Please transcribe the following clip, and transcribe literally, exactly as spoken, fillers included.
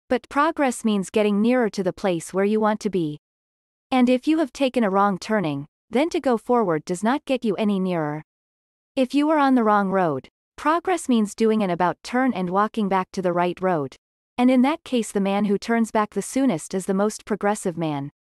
But progress means getting nearer to the place where you want to be. And if you have taken a wrong turning, then to go forward does not get you any nearer. If you are on the wrong road, progress means doing an about turn and walking back to the right road. And in that case the man who turns back the soonest is the most progressive man.